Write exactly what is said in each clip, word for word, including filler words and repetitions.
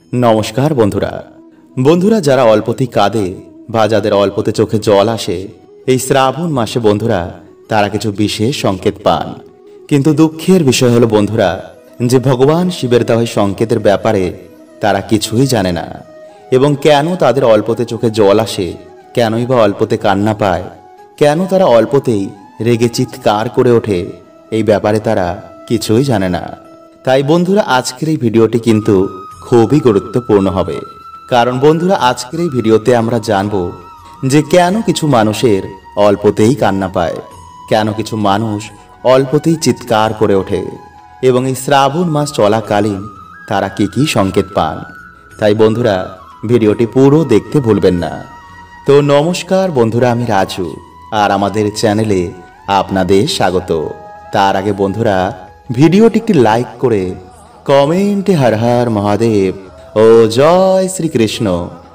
নমস্কার বন্ধুরা বন্ধুরা যারা অল্পতেই কাঁদে বা যাদের অল্পতে চোখে জল আসে এই শ্রাবণ মাসে বন্ধুরা তারা কিছু বিশেষ সংকেত পান। কিন্তু দুঃখের বিষয় হলো বন্ধুরা যে ভগবান শিবের দেওয়া সংকেতের ব্যাপারে তারা কিছুই জানে না এবং কেন তাদের অল্পতে চোখে জল আসে, কেনই বা অল্পতে কান্না পায়, কেন তারা অল্পতেই রেগে চিৎকার করে ওঠে, এই ব্যাপারে তারা কিছুই জানে না। তাই বন্ধুরা আজকের এই ভিডিওটি কিন্তু খুবই গুরুত্বপূর্ণ হবে, কারণ বন্ধুরা আজকের এই ভিডিওতে আমরা জানব যে কেন কিছু মানুষের অল্পতেই কান্না পায়, কেন কিছু মানুষ অল্পতেই চিৎকার করে ওঠে এবং এই শ্রাবণ মাস চলাকালীন তারা কি কি সংকেত পান। তাই বন্ধুরা ভিডিওটি পুরো দেখতে ভুলবেন না। তো নমস্কার বন্ধুরা, আমি রাজু আর আমাদের চ্যানেলে আপনাদের স্বাগত। তার আগে বন্ধুরা ভিডিওটি একটি লাইক করে কমেন্টে হর হর মহাদেব ও জয় শ্রীকৃষ্ণ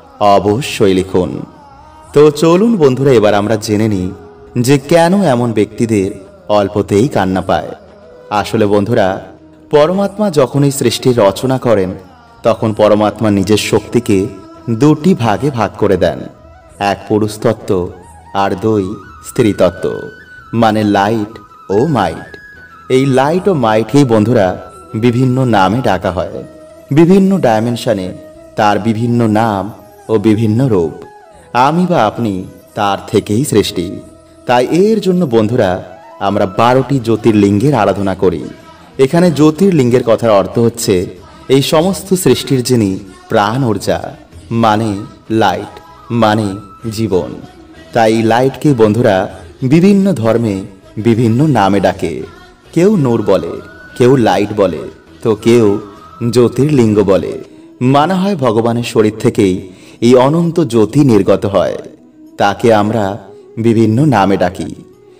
অবশ্যই লিখুন। তো চলুন বন্ধুরা এবার আমরা জেনে নিই যে কেন এমন ব্যক্তিদের অল্পতেই কান্না পায়। আসলে বন্ধুরা পরমাত্মা যখন এই সৃষ্টির রচনা করেন তখন পরমাত্মা নিজের শক্তিকে দুটি ভাগে ভাগ করে দেন, এক পুরুষ তত্ত্ব আর দুই স্ত্রী তত্ত্ব, মানে লাইট ও মাইট। এই লাইট ও মাইটকেই বন্ধুরা বিভিন্ন নামে ডাকা হয়। বিভিন্ন ডাইমেনশনে তার বিভিন্ন নাম ও বিভিন্ন রূপ। আমি বা আপনি তার থেকেই সৃষ্টি। তাই এর জন্য বন্ধুরা আমরা বারোটি জ্যোতির্লিঙ্গের আরাধনা করি। এখানে জ্যোতির্লিঙ্গের কথার অর্থ হচ্ছে এই সমস্ত সৃষ্টির যিনি প্রাণ ঊর্জা, মানে লাইট, মানে জীবন। তাই এই লাইটকে বন্ধুরা বিভিন্ন ধর্মে বিভিন্ন নামে ডাকে। কেউ নূর বলে, কেউ লাইট বলে, তো কেউ জ্যোতির্লিঙ্গ বলে। মানা হয় ভগবানের শরীর থেকেই এই অনন্ত জ্যোতি নির্গত হয়। তাকে আমরা বিভিন্ন নামে ডাকি।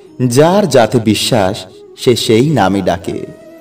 যার যাতে বিশ্বাস সে সেই নামে ডাকে।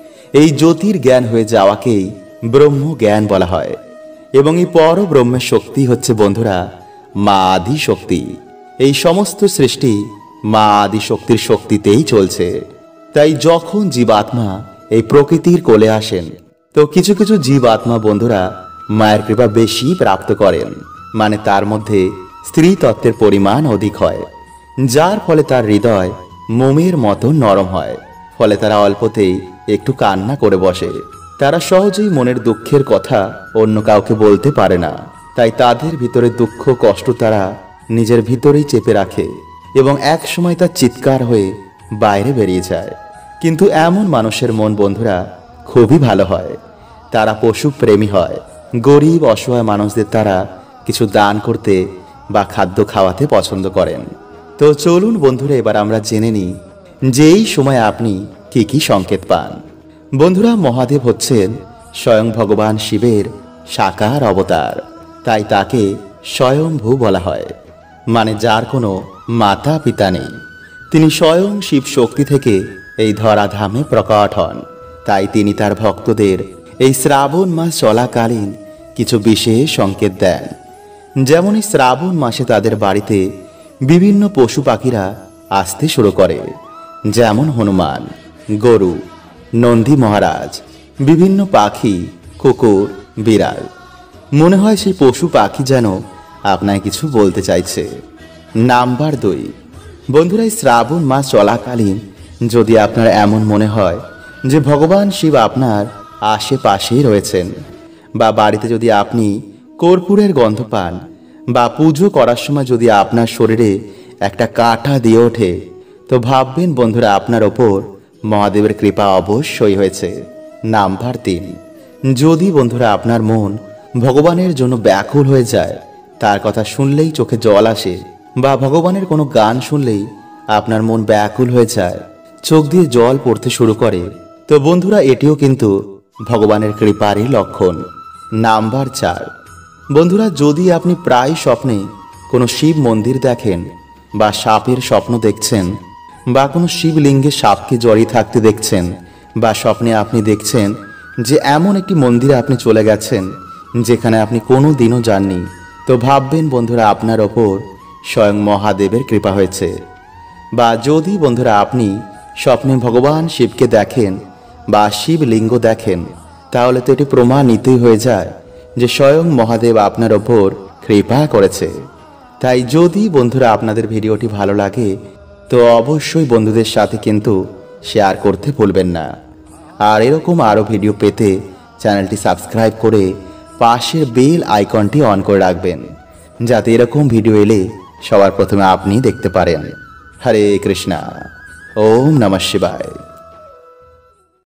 এই জ্যোতির জ্ঞান হয়ে যাওয়াকেই ব্রহ্ম জ্ঞান বলা হয় এবং এই পরব্রহ্মের শক্তি হচ্ছে বন্ধুরা মা আদি শক্তি। এই সমস্ত সৃষ্টি মা আদি শক্তির শক্তিতেই চলছে। তাই যখন জীবাত্মা এই প্রকৃতির কোলে আসেন তো কিছু কিছু জীবাত্মা বন্ধুরা মায়ের কৃপা বেশি প্রাপ্ত করেন, মানে তার মধ্যে স্ত্রী তত্ত্বের পরিমাণ অধিক হয়, যার ফলে তার হৃদয় মোমের মতো নরম হয়। ফলে তারা অল্পতেই একটু কান্না করে বসে। তারা সহজেই মনের দুঃখের কথা অন্য কাউকে বলতে পারে না। তাই তাদের ভিতরে দুঃখ কষ্ট তারা নিজের ভিতরেই চেপে রাখে এবং এক সময় তা চিৎকার হয়ে বাইরে বেরিয়ে যায়। কিন্তু এমন মানুষের মন বন্ধুরা খুবই ভালো হয়। তারা পশু প্রেমী হয়। গরিব অসহায় মানুষদের তারা কিছু দান করতে বা খাদ্য খাওয়াতে পছন্দ করেন। তো চলুন বন্ধুরা এবার আমরা জেনে নিই যে এই সময় আপনি কি কি সংকেত পান। বন্ধুরা মহাদেব হচ্ছেন স্বয়ং ভগবান শিবের সাকার অবতার। তাই তাকে স্বয়ংভূ বলা হয়, মানে যার কোনো মাতা পিতা নেই। তিনি স্বয়ং শিব শক্তি থেকে এই ধরাধামে প্রকট হন। তাই তিনি তার ভক্তদের এই শ্রাবণ মাস চলাকালীন কিছু বিশেষ সংকেত দেন। যেমন এই শ্রাবণ মাসে তাদের বাড়িতে বিভিন্ন পশু পাখিরা আসতে শুরু করে, যেমন হনুমান, গরু, নন্দী মহারাজ, বিভিন্ন পাখি, কুকুর, বিড়াল। মনে হয় সেই পশু পাখি যেন আপনায় কিছু বলতে চাইছে। নাম্বার দুই, বন্ধুরা এই শ্রাবণ মাস চলাকালীন যদি আপনার এমন মনে হয় যে ভগবান শিব আপনার আশেপাশেই রয়েছেন, বা বাড়িতে যদি আপনি কর্পূরের গন্ধ পান, বা পুজো করার সময় যদি আপনার শরীরে একটা কাঁটা দিয়ে ওঠে, তো ভাববেন বন্ধুরা আপনার ওপর মহাদেবের কৃপা অবশ্যই হয়েছে। নাম্বার তিন, যদি বন্ধুরা আপনার মন ভগবানের জন্য ব্যাকুল হয়ে যায়, তার কথা শুনলেই চোখে জল আসে, বা ভগবানের কোনো গান শুনলেই আপনার মন ব্যাকুল হয়ে যায়, চোখ দিয়ে জল পড়তে শুরু করে, তো বন্ধুরা এটিও কিন্তু ভগবানের কৃপারই লক্ষণ। নাম্বার চার, বন্ধুরা যদি আপনি প্রায় স্বপ্নে কোনো শিব মন্দির দেখেন, বা সাপের স্বপ্ন দেখছেন, বা কোনো শিবলিঙ্গে সাপকে জড়িয়ে থাকতে দেখছেন, বা স্বপ্নে আপনি দেখছেন যে এমন একটি মন্দিরে আপনি চলে গেছেন যেখানে আপনি কোনো দিনও যাননি, তো ভাববেন বন্ধুরা আপনার ওপর স্বয়ং মহাদেবের কৃপা হয়েছে। বা যদি বন্ধুরা আপনি স্বপ্নে ভগবান শিবকে দেখেন বা শিবলিঙ্গ দেখেন, তাহলে তো এটি প্রমাণিতই হয়ে যায় যে স্বয়ং মহাদেব আপনার ওপর কৃপা করেছে। তাই যদি বন্ধুরা আপনাদের ভিডিওটি ভালো লাগে তো অবশ্যই বন্ধুদের সাথে কিন্তু শেয়ার করতে ভুলবেন না। আর এরকম আরও ভিডিও পেতে চ্যানেলটি সাবস্ক্রাইব করে পাশের বেল আইকনটি অন করে রাখবেন, যাতে এরকম ভিডিও এলে সবার প্রথমে আপনি দেখতে পারেন। হরে কৃষ্ণা। ওম নমঃ শিবায়।